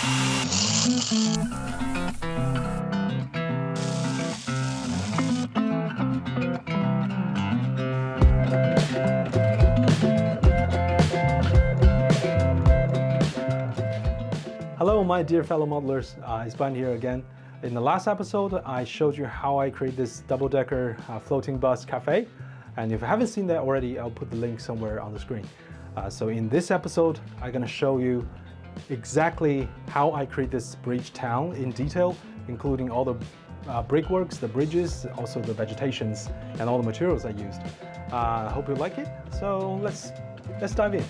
Hello, my dear fellow modelers, it's Ben here again. In the last episode, I showed you how I create this double-decker floating bus cafe. And if you haven't seen that already, I'll put the link somewhere on the screen. So in this episode, I'm gonna show you exactly how I create this bridge town in detail, including all the brickworks, the bridges, also the vegetations, and all the materials I used. I hope you like it. So let's dive in.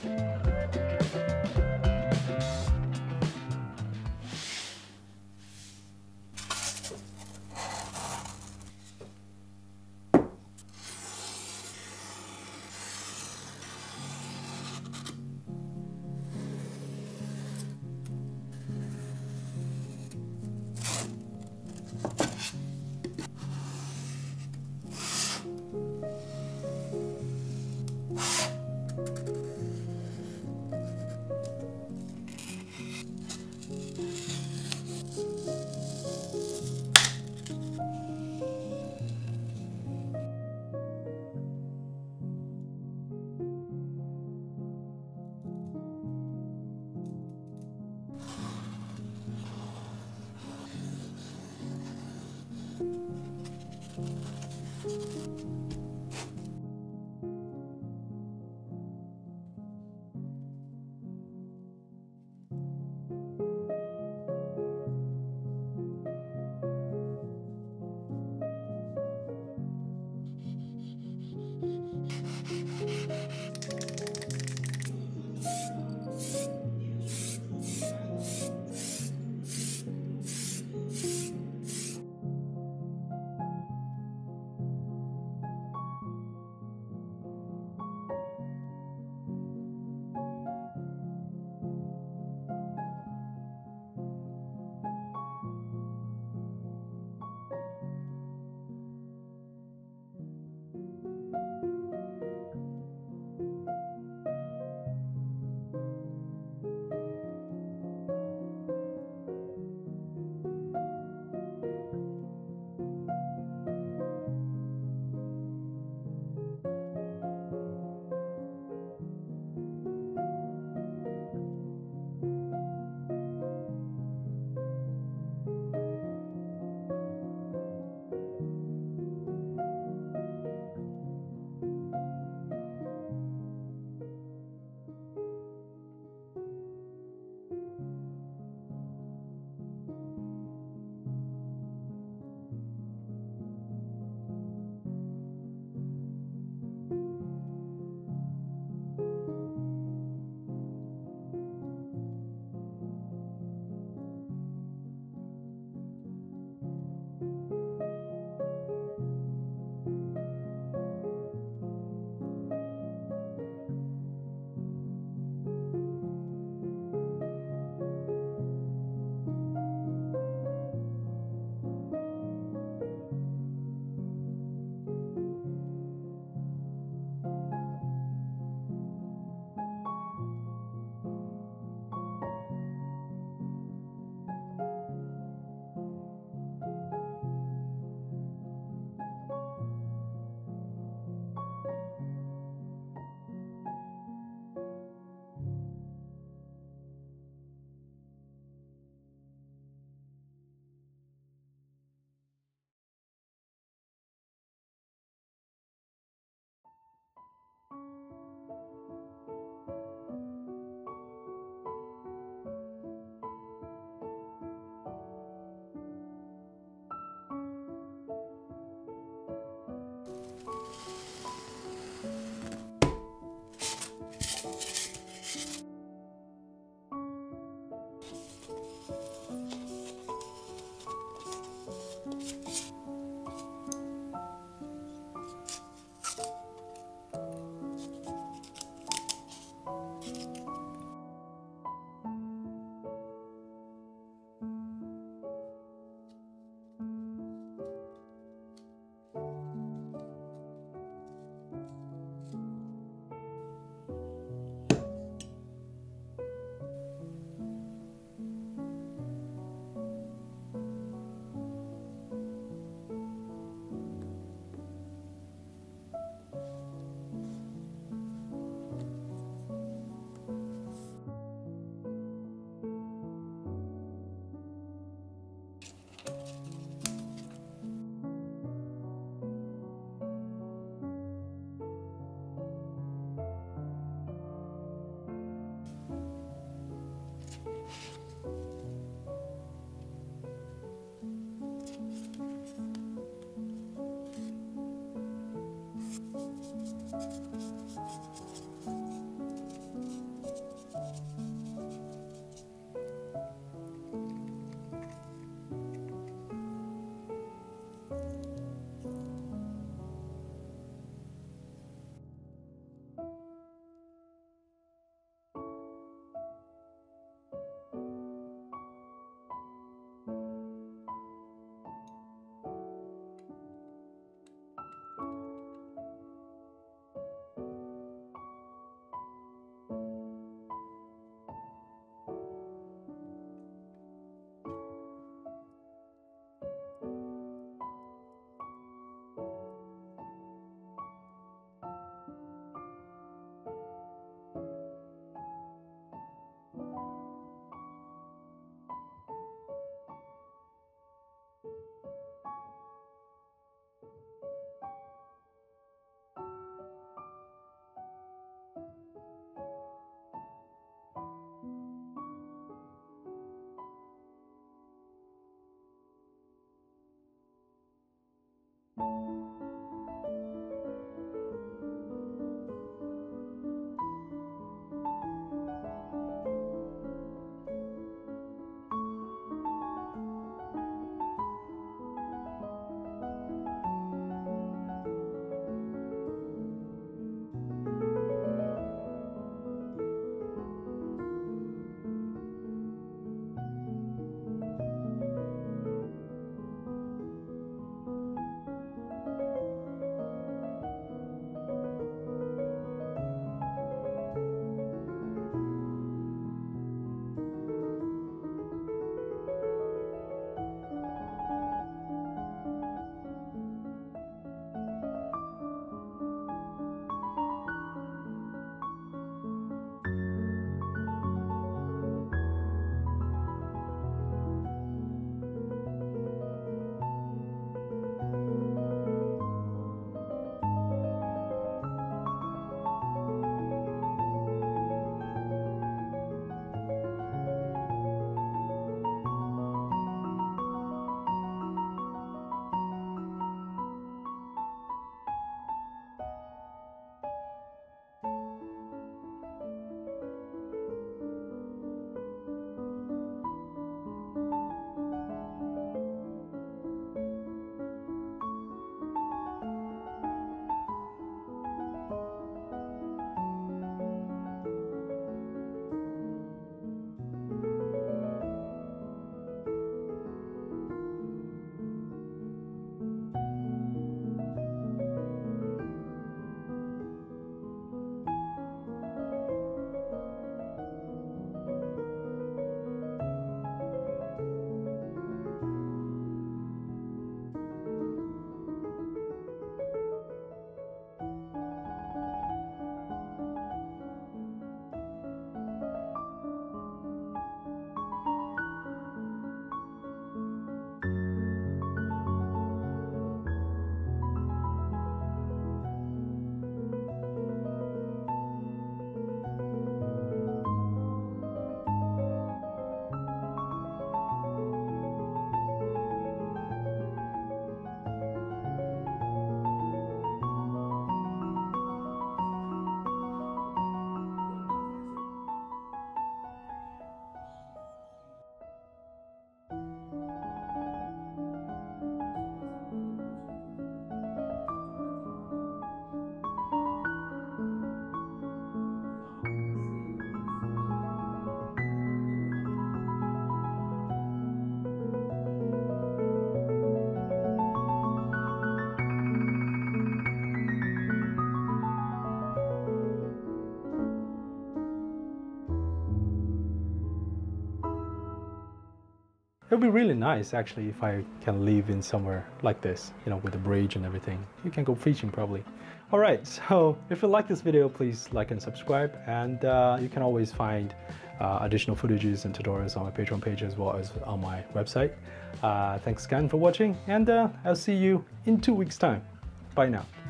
It would be really nice actually if I can live in somewhere like this, you know, with a bridge and everything. You can go fishing probably. All right, so if you like this video, please like and subscribe, and you can always find additional footages and tutorials on my Patreon page as well as on my website. Thanks again for watching, and I'll see you in 2 weeks' time. Bye now.